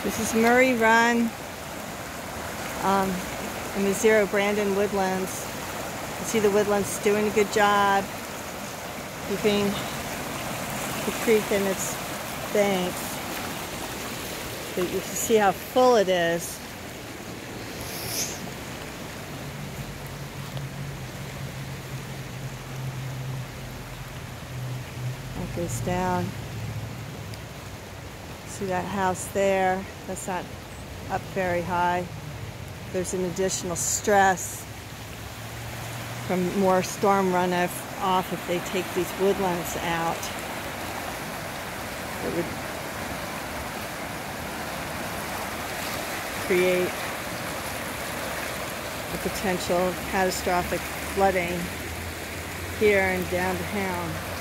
This is Murray Run in the Zero Brandon Woodlands. You see the woodlands doing a good job keeping the creek in its banks. But you can see how full it is. That goes down. See that house there? That's not up very high. There's an additional stress from more storm runoff if they take these woodlands out. It would create a potential catastrophic flooding here and downtown.